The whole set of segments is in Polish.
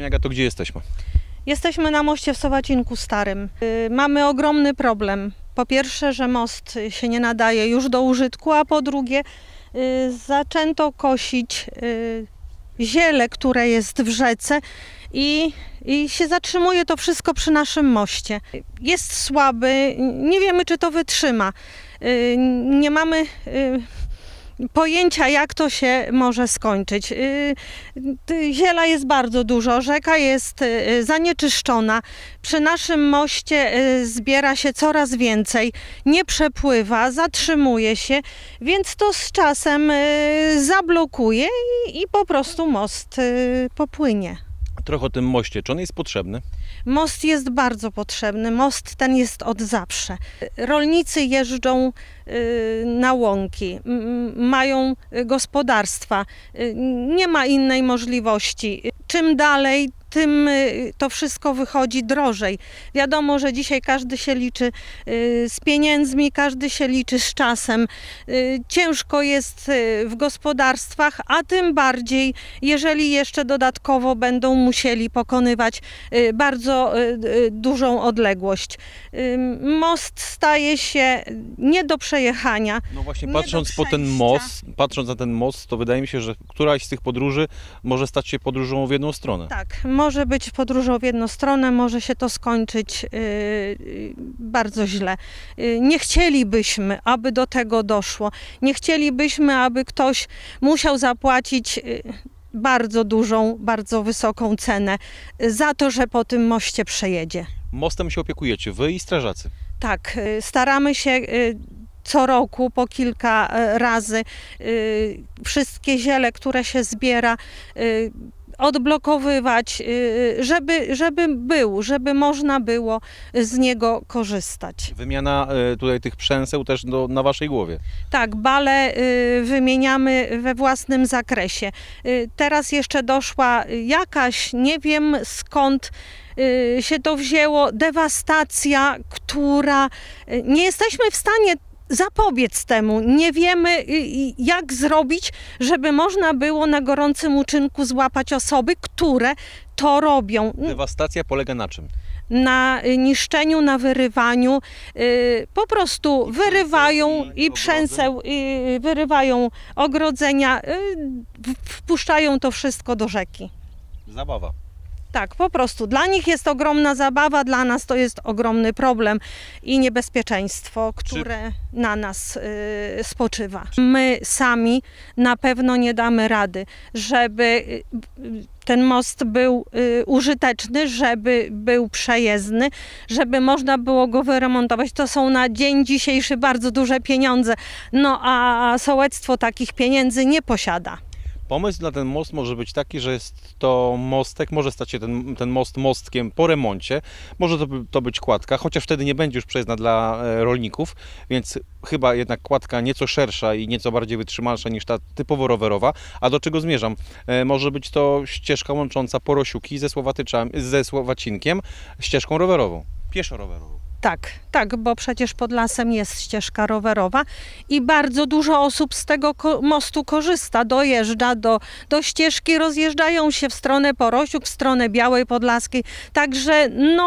Pani Agato, gdzie jesteśmy? Jesteśmy na moście w Sowacinku Starym. Mamy ogromny problem. Po pierwsze, że most się nie nadaje już do użytku, a po drugie zaczęto kosić ziele, które jest w rzece i się zatrzymuje to wszystko przy naszym moście. Jest słaby, nie wiemy, czy to wytrzyma. Nie mamy pojęcia, jak to się może skończyć. Ziela jest bardzo dużo, rzeka jest zanieczyszczona. Przy naszym moście zbiera się coraz więcej, nie przepływa, zatrzymuje się, więc to z czasem zablokuje i po prostu most popłynie. Trochę o tym moście. Czy on jest potrzebny? Most jest bardzo potrzebny. Most ten jest od zawsze. Rolnicy jeżdżą na łąki, mają gospodarstwa. Nie ma innej możliwości. Czym dalej, tym to wszystko wychodzi drożej. Wiadomo, że dzisiaj każdy się liczy z pieniędzmi, każdy się liczy z czasem. Ciężko jest w gospodarstwach, a tym bardziej, jeżeli jeszcze dodatkowo będą musieli pokonywać bardzo dużą odległość. Most staje się nie do przejechania. No właśnie, patrząc na ten most, to wydaje mi się, że któraś z tych podróży może stać się podróżą w jedną stronę. Tak, może być podróżą w jedną stronę, może się to skończyć bardzo źle. Nie chcielibyśmy, aby do tego doszło. Nie chcielibyśmy, aby ktoś musiał zapłacić bardzo dużą, bardzo wysoką cenę za to, że po tym moście przejedzie. Mostem się opiekujecie wy i strażacy. Tak, staramy się co roku po kilka razy wszystkie ziele, które się zbiera, odblokowywać, żeby można było z niego korzystać. Wymiana tutaj tych przęseł też na waszej głowie. Tak, bale wymieniamy we własnym zakresie. Teraz jeszcze doszła jakaś, nie wiem skąd się to wzięło, dewastacja, która nie jesteśmy w stanie zapobiec temu. Nie wiemy, jak zrobić, żeby można było na gorącym uczynku złapać osoby, które to robią. Dewastacja polega na czym? Na niszczeniu, na wyrywaniu. Po prostu wyrywają i przęseł, wyrywają ogrodzenia, wpuszczają to wszystko do rzeki. Zabawa. Tak, po prostu. Dla nich jest ogromna zabawa, dla nas to jest ogromny problem i niebezpieczeństwo, które na nas spoczywa. My sami na pewno nie damy rady, żeby ten most był użyteczny, żeby był przejezdny, żeby można było go wyremontować. To są na dzień dzisiejszy bardzo duże pieniądze, no a sołectwo takich pieniędzy nie posiada. Pomysł na ten most może być taki, że jest to mostek, może stać się ten most mostkiem po remoncie, może to być kładka, chociaż wtedy nie będzie już przejezdna dla rolników, więc chyba jednak kładka nieco szersza i nieco bardziej wytrzymalsza niż ta typowo rowerowa. A do czego zmierzam? Może być to ścieżka łącząca Porosiuki ze Słowacinkiem ścieżką rowerową, pieszo-rowerową. Tak, bo przecież pod lasem jest ścieżka rowerowa i bardzo dużo osób z tego mostu korzysta, dojeżdża do ścieżki, rozjeżdżają się w stronę Porosiuk, w stronę Białej Podlaskiej, także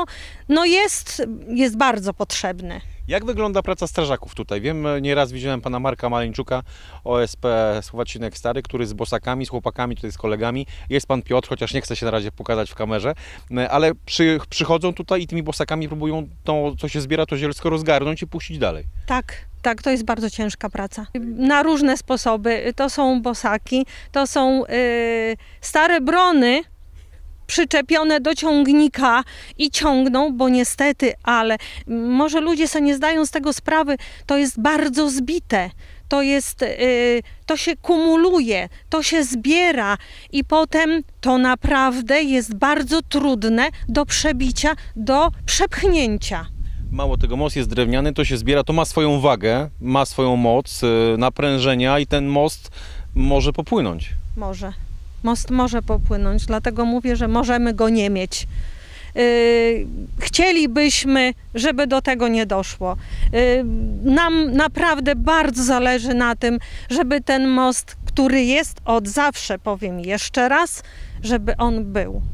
jest bardzo potrzebny. Jak wygląda praca strażaków tutaj? Wiem, nieraz widziałem pana Marka Maleńczuka, OSP Słowacinek Stary, który z bosakami, z chłopakami, tutaj z kolegami. Jest pan Piotr, chociaż nie chce się na razie pokazać w kamerze, ale przychodzą tutaj i tymi bosakami próbują to, co się zbiera, to zielsko rozgarnąć i puścić dalej. Tak, to jest bardzo ciężka praca. Na różne sposoby. To są bosaki, to są stare brony, przyczepione do ciągnika i ciągną, bo niestety, ale może ludzie sobie nie zdają z tego sprawy, to jest bardzo zbite. To się kumuluje, to się zbiera i potem to naprawdę jest bardzo trudne do przebicia, do przepchnięcia. Mało tego, most jest drewniany, to się zbiera, to ma swoją wagę, ma swoją moc naprężenia i ten most może popłynąć. Most może popłynąć, dlatego mówię, że możemy go nie mieć. Chcielibyśmy, żeby do tego nie doszło. Nam naprawdę bardzo zależy na tym, żeby ten most, który jest od zawsze, powiem jeszcze raz, żeby on był.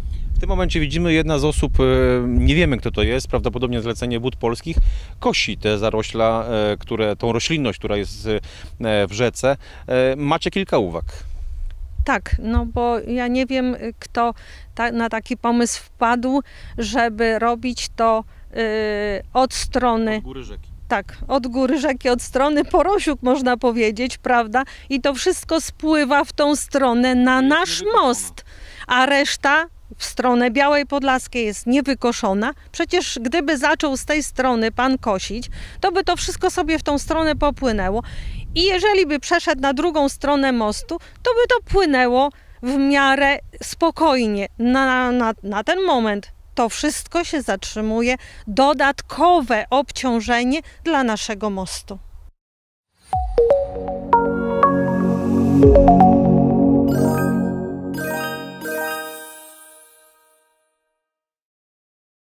tym momencie widzimy, jedna z osób, nie wiemy kto to jest, prawdopodobnie zlecenie Wód Polskich, kosi te zarośla, tą roślinność, która jest w rzece. Macie kilka uwag. Tak, no bo ja nie wiem, kto na taki pomysł wpadł, żeby robić to od strony... Od góry rzeki. Tak, od góry rzeki, od strony Porosiuk można powiedzieć, prawda? I to wszystko spływa w tą stronę na nasz most, a reszta w stronę Białej Podlaskiej jest niewykoszona. Przecież gdyby zaczął z tej strony pan kosić, to by to wszystko sobie w tą stronę popłynęło. I jeżeli by przeszedł na drugą stronę mostu, to by to płynęło w miarę spokojnie. Na ten moment to wszystko się zatrzymuje, dodatkowe obciążenie dla naszego mostu.